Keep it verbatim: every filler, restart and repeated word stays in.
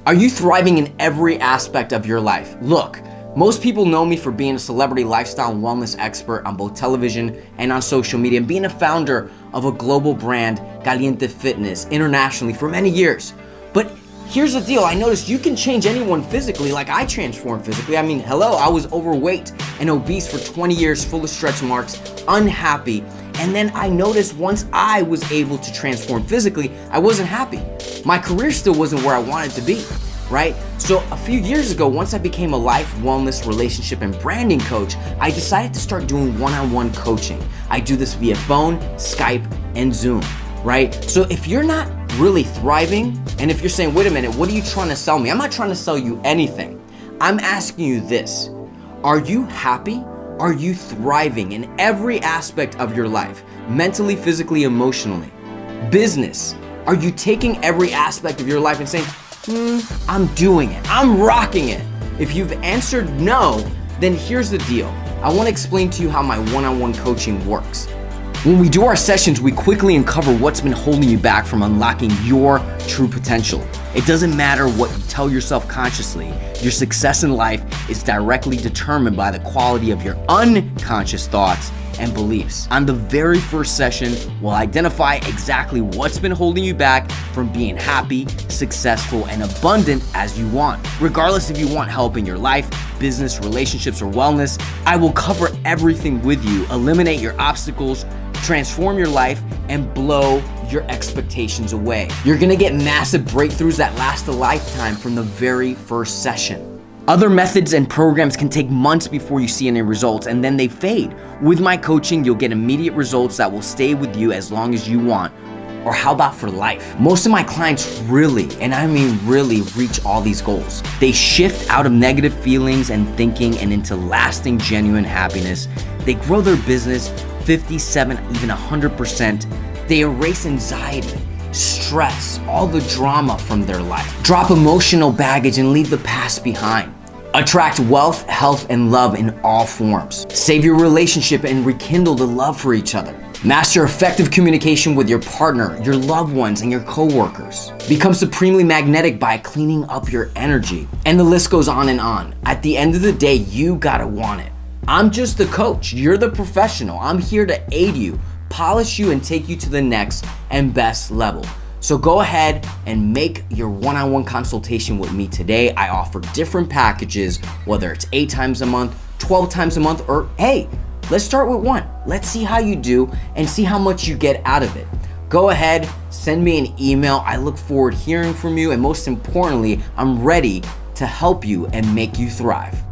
Are you thriving in every aspect of your life? Look, most people know me for being a celebrity lifestyle and wellness expert on both television and on social media, and being a founder of a global brand, Caliente Fitness, internationally for many years. But here's the deal, I noticed you can change anyone physically like I transformed physically. I mean, hello, I was overweight and obese for twenty years, full of stretch marks, unhappy. And then I noticed once I was able to transform physically, I wasn't happy. My career still wasn't where I wanted to be, right? So a few years ago, once I became a life, wellness, relationship, and branding coach, I decided to start doing one-on-one coaching. I do this via phone, Skype, and Zoom, right? So if you're not really thriving, and if you're saying, wait a minute, what are you trying to sell me? I'm not trying to sell you anything. I'm asking you this. Are you happy? Are you thriving in every aspect of your life? Mentally, physically, emotionally? Business. Are you taking every aspect of your life and saying, hmm, I'm doing it, I'm rocking it? If you've answered no, then here's the deal. I want to explain to you how my one-on-one coaching works. When we do our sessions, we quickly uncover what's been holding you back from unlocking your true potential. It doesn't matter what you tell yourself consciously. Your success in life is directly determined by the quality of your unconscious thoughts and beliefs. On the very first session, we'll identify exactly what's been holding you back from being happy, successful, and abundant as you want. Regardless if you want help in your life, business, relationships, or wellness, I will cover everything with you, eliminate your obstacles, transform your life, and blow your expectations away. You're gonna get massive breakthroughs that last a lifetime from the very first session. Other methods and programs can take months before you see any results, and then they fade. With my coaching, you'll get immediate results that will stay with you as long as you want. Or how about for life? Most of my clients really, and I mean really, reach all these goals. They shift out of negative feelings and thinking and into lasting, genuine happiness. They grow their business fifty-seven, even one hundred percent. They erase anxiety, stress, all the drama from their life. Drop emotional baggage and leave the past behind. Attract wealth, health, and love in all forms. Save your relationship and rekindle the love for each other. Master effective communication with your partner, your loved ones, and your coworkers. Become supremely magnetic by cleaning up your energy. And the list goes on and on. At the end of the day, you gotta want it. I'm just the coach. You're the professional. I'm here to aid you, polish you, and take you to the next and best level. So go ahead and make your one-on-one consultation with me today. I offer different packages, whether it's eight times a month, twelve times a month, or hey, let's start with one. Let's see how you do and see how much you get out of it. Go ahead, send me an email. I look forward to hearing from you, and most importantly, I'm ready to help you and make you thrive.